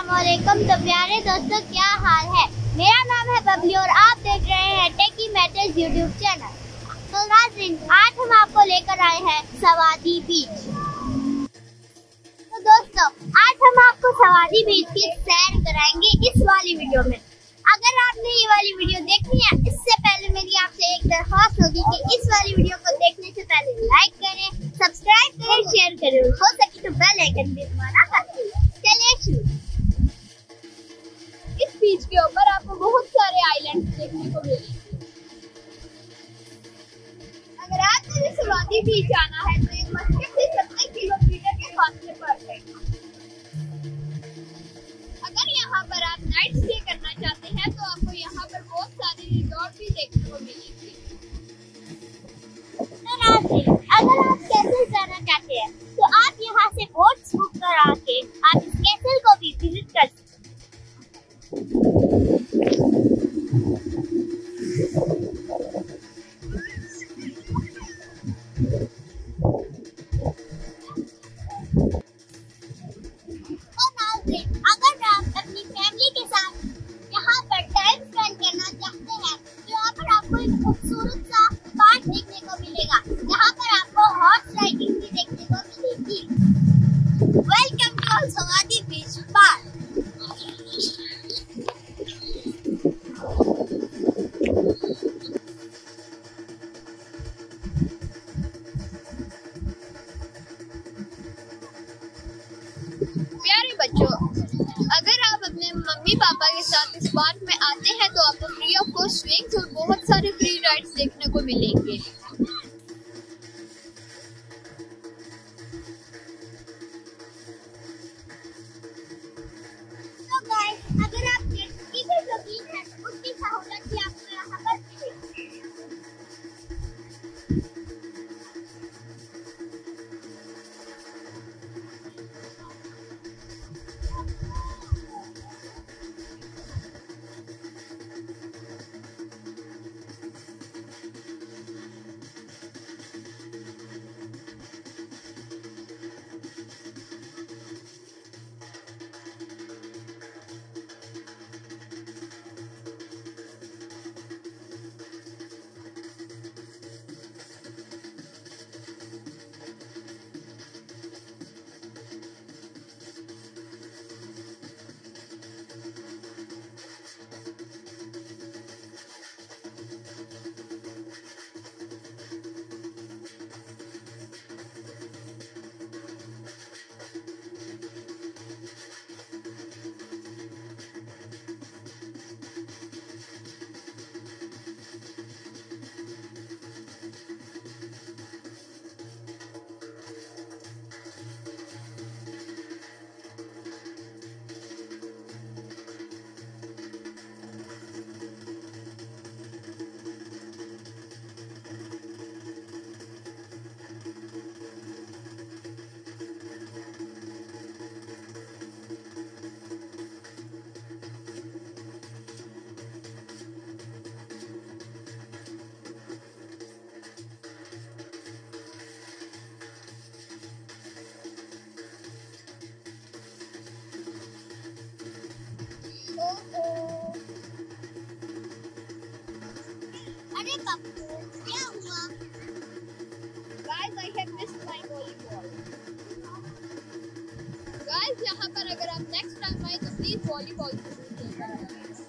अस्सलामुअलैकुम। तो प्यारे दोस्तों, क्या हाल है? मेरा नाम है बबली और आप देख रहे हैं टेकी मैटर्स यूट्यूब चैनल। तो नाज़रीन, आज हम आपको लेकर आए हैं सवादी बीच। तो दोस्तों, आज हम आपको सवादी बीच की सैर कराएंगे इस वाली वीडियो में। अगर आपने ये वाली वीडियो देखनी है, इससे पहले मेरी आपसे एक दरख्वास्त होगी कि इस वाली वीडियो को देखने से पहले लाइक करें, सब्सक्राइब करें, शेयर करें, हो सके तो बेल आइकन भी दबाना मत भूलिए। चलिए शुरू। इस बीच के ऊपर आपको बहुत सारे आइलैंड्स देखने को मिलेंगे। अगर आपको भी सवादी बीच आना है तो एक मस्जिद से 70 किलोमीटर के फासले पर है। अगर यहाँ पर आप नाइट स्टे करना चाहते हैं तो आपको यहाँ पर बहुत सारे रिजॉर्ट भी देखने को मिलेंगे। अगर आप कैसल जाना चाहते हैं तो आप यहाँ से बोट्स बुक करा के आप इस कैसल को भी विजिट कर सकते हैं। अगर आप अपनी फैमिली के साथ यहाँ पर टाइम स्पेंड करना चाहते हैं तो यहाँ पर आपको एक खूबसूरत सा पार्क देखने को मिलेगा। यहाँ पर आपको हॉर्स राइडिंग भी देखने को मिलेगी। Welcome to Sawadee beach park. प्यारे बच्चों, अगर आप अपने मम्मी पापा के साथ इस पार्क में आते हैं तो आपको फ्री ऑफ कॉस्ट स्विंग्स और बहुत सारे फ्री राइड्स देखने को मिलेंगे। तो गाइस, अगर आप जेट स्की के शौकीन हैं तो उसकी सहूलत भी आपको यहाँ पर मिलेगी। अरे पप्पू, क्या हुआ? Guys, I have missed my volleyball. Guys, यहाँ पर अगर आप नेक्स्ट टाइम आए तो प्लीज वॉलीबॉल जरूर खेलना।